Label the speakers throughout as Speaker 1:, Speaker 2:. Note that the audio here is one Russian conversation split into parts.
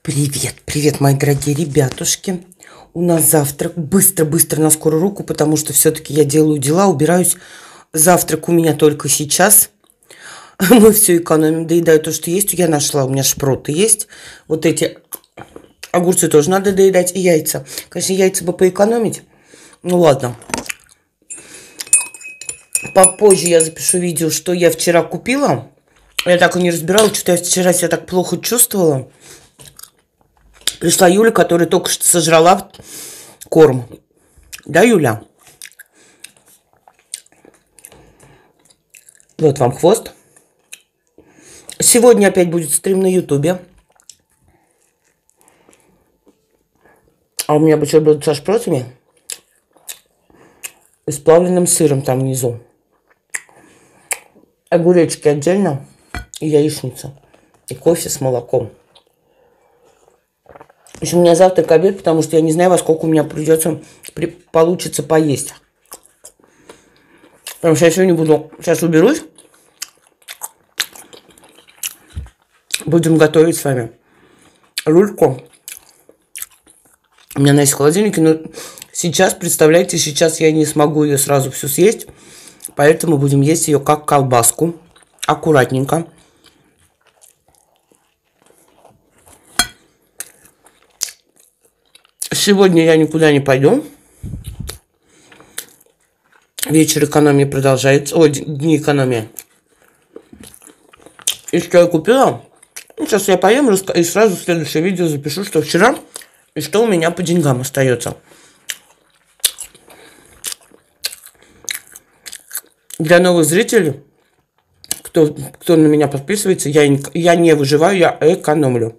Speaker 1: Привет, привет, мои дорогие ребятушки. У нас завтрак. Быстро на скорую руку, потому что все-таки я делаю дела, убираюсь. Завтрак у меня только сейчас. Мы все экономим, доедаю то, что есть. Я нашла, у меня шпроты есть. Вот эти огурцы тоже надо доедать. И яйца. Конечно, яйца бы поэкономить. Ну ладно. Попозже я запишу видео, что я вчера купила. Я так и не разбирала, что я вчера себя так плохо чувствовала. Пришла Юля, которая только что сожрала корм. Да, Юля? Вот вам хвост. Сегодня опять будет стрим на ютубе. А у меня бутерброд со шпротами и с плавленным сыром там внизу. Огуречки отдельно и яичница. И кофе с молоком. В общем, у меня завтрак, обед, потому что я не знаю, во сколько у меня получится поесть. Потому что я сегодня буду... Сейчас уберусь. Будем готовить с вами рульку. У меня она есть в холодильнике, но сейчас, представляете, сейчас я не смогу ее сразу всю съесть. Поэтому будем есть ее как колбаску. Аккуратненько. Сегодня я никуда не пойду. Вечер экономии продолжается. Ой, дни экономии. И что я купила? Сейчас я поем и сразу в следующее видео запишу, что вчера и что у меня по деньгам остается. Для новых зрителей, кто на меня подписывается, я не выживаю, я экономлю.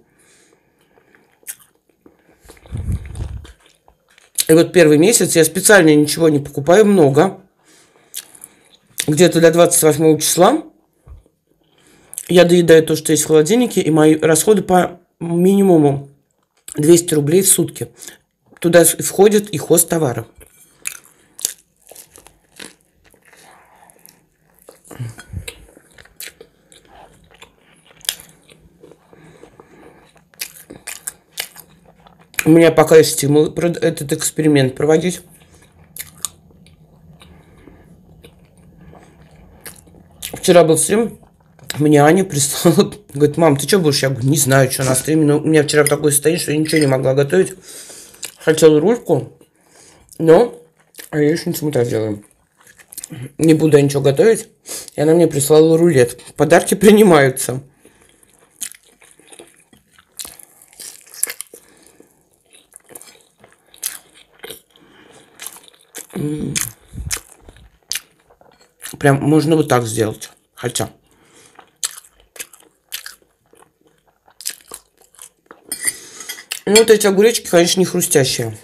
Speaker 1: И вот первый месяц я специально ничего не покупаю много. Где-то до 28 числа я доедаю то, что есть в холодильнике, и мои расходы по минимуму 200 рублей в сутки. Туда входит и хозтовары. У меня пока есть стимул этот эксперимент проводить. Вчера был стрим, мне Аня прислала, говорит: мам, ты что будешь? Я говорю: не знаю, что на стриме, но у меня вчера такое состояние, что я ничего не могла готовить. Хотела рульку, но яичницу мы так делаем. Не буду я ничего готовить. И она мне прислала рулет. Подарки принимаются. Прям можно вот так сделать. Хотя. Ну, вот эти огуречки, конечно, не хрустящие.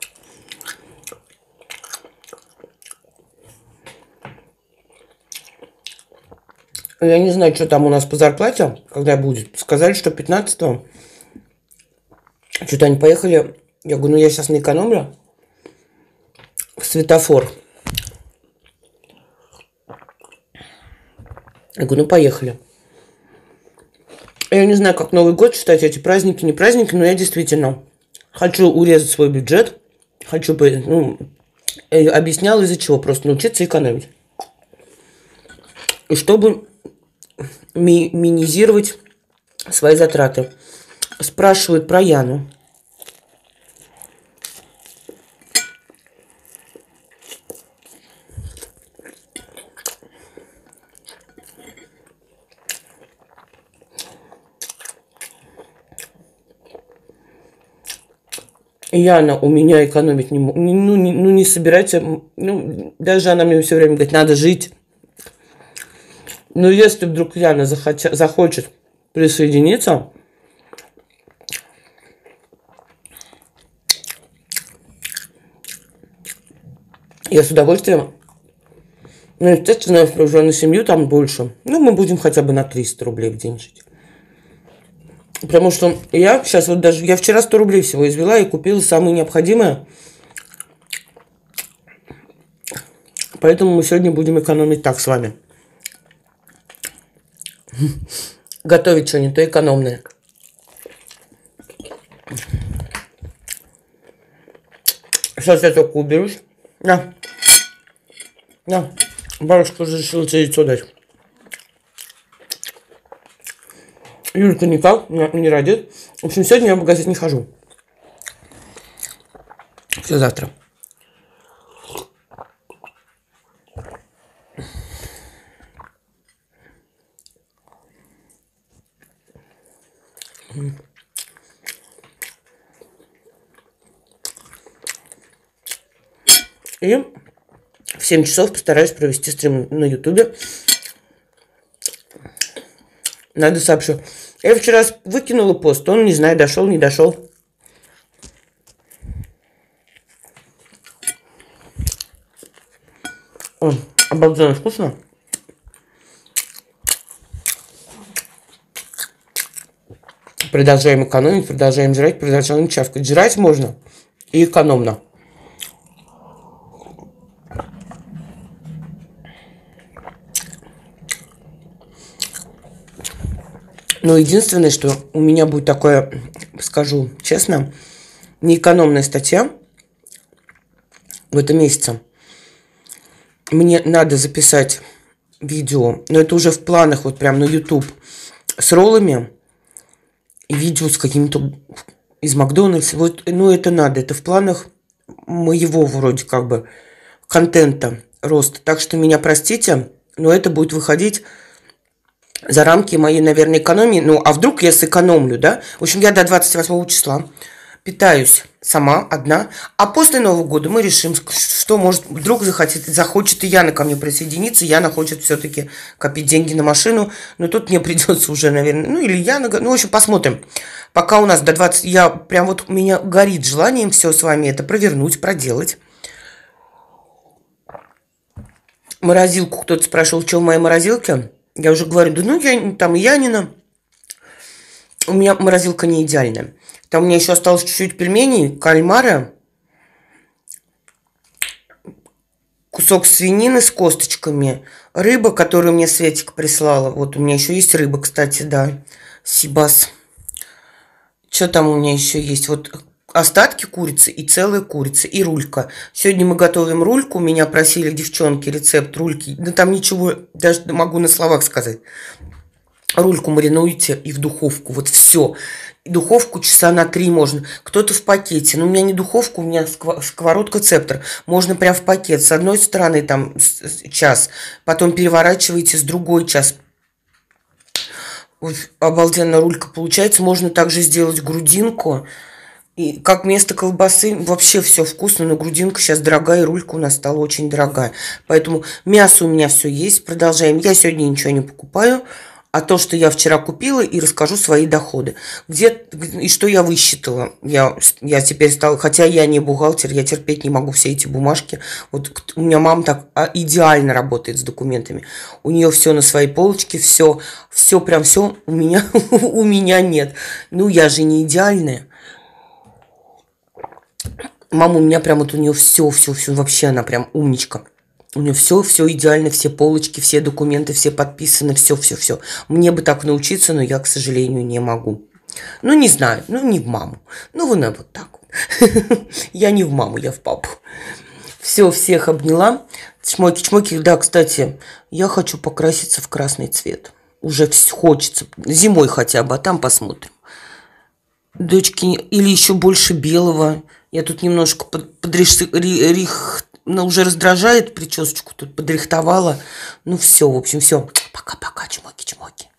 Speaker 1: Я не знаю, что там у нас по зарплате, когда будет. Сказали, что 15-го. Что-то они поехали. Я говорю: ну я сейчас наэкономлю. В светофор. Я говорю: ну поехали. Я не знаю, как Новый год считать, эти праздники, не праздники, но я действительно хочу урезать свой бюджет. Хочу, объясняла из-за чего, просто научиться экономить. И чтобы минимизировать свои затраты. Спрашивают про Яну. Яна у меня экономить не собирается. Даже она мне все время говорит: надо жить. Но если вдруг Яна захочет присоединиться, я с удовольствием. Ну, естественно, уже на семью там больше. Ну, мы будем хотя бы на 300 рублей в день жить. Потому что я сейчас вот даже... Я вчера 100 рублей всего извела и купила самое необходимое. Поэтому мы сегодня будем экономить так с вами. Готовить что-нибудь экономное. Сейчас я только уберусь. На. На. Бабушка разрешила тебе яйцо дать. Юлька никак, не родит. В общем, сегодня я в магазин не хожу. Все завтра. И в 7 часов постараюсь провести стрим на ютубе. Надо сообщу. Я вчера выкинула пост, он, не знаю, дошел, не дошел. Обалденно вкусно. Продолжаем экономить, продолжаем жрать, продолжаем чавкать. Жрать можно и экономно. Но единственное, что у меня будет такое, скажу честно, неэкономная статья в этом месяце. Мне надо записать видео, но это уже в планах, вот прям на YouTube, с роллами и видео с каким-то из Макдональдса. Вот, ну, это надо, это в планах моего вроде как бы контента, роста. Так что меня простите, но это будет выходить за рамки моей, наверное, экономии. Ну, а вдруг я сэкономлю, да? В общем, я до 28 числа питаюсь сама, одна. А после Нового года мы решим, что, может, вдруг захочет и Яна ко мне присоединиться. Яна хочет все-таки копить деньги на машину. Но тут мне придется уже, наверное, ну, или Яна. Ну, в общем, посмотрим. Пока у нас до 20... Я прям вот, у меня горит желанием все с вами это провернуть, проделать. Морозилку кто-то спрашивал, что в моей морозилке. Я уже говорю, да ну, я там Янина. У меня морозилка не идеальная. Там у меня еще осталось чуть-чуть пельменей, кальмара, кусок свинины с косточками, рыба, которую мне Светик прислала. Вот у меня еще есть рыба, кстати, да, сибас. Что там у меня еще есть? Вот остатки курицы и целая курица, и рулька. Сегодня мы готовим рульку. Меня просили девчонки рецепт рульки. Да там ничего, даже могу на словах сказать. Рульку маринуете и в духовку. Вот все. Духовку часа на 3 можно. Кто-то в пакете. Но у меня не духовка, у меня сковородка Цептор. Можно прям в пакет. С одной стороны там час. Потом переворачиваете с другой час. Вот, обалденно рулька получается. Можно также сделать грудинку. И как вместо колбасы вообще все вкусно, но грудинка сейчас дорогая, и рулька у нас стала очень дорогая. Поэтому мясо у меня все есть. Продолжаем. Я сегодня ничего не покупаю. А то, что я вчера купила, и расскажу свои доходы. И что я высчитала. Я теперь стала, хотя я не бухгалтер, я терпеть не могу все эти бумажки. Вот у меня мама так идеально работает с документами. У нее все на своей полочке, все прям все у меня нет. Ну, я же не идеальная. Мама у меня прям вот у нее все, вообще она прям умничка. У нее все идеально, все полочки, все документы, все подписаны, все. Мне бы так научиться, но я, к сожалению, не могу. Ну, не знаю, ну, не в маму. Ну, вот так вот. Я не в маму, я в папу. Все, всех обняла. Чмоки. Да, кстати, я хочу покраситься в красный цвет. Уже хочется. Зимой хотя бы, а там посмотрим. Дочки, или еще больше белого. Я тут немножко уже раздражает причесочку, тут подрихтовала. Ну все, в общем, все. Пока-пока, чмоки.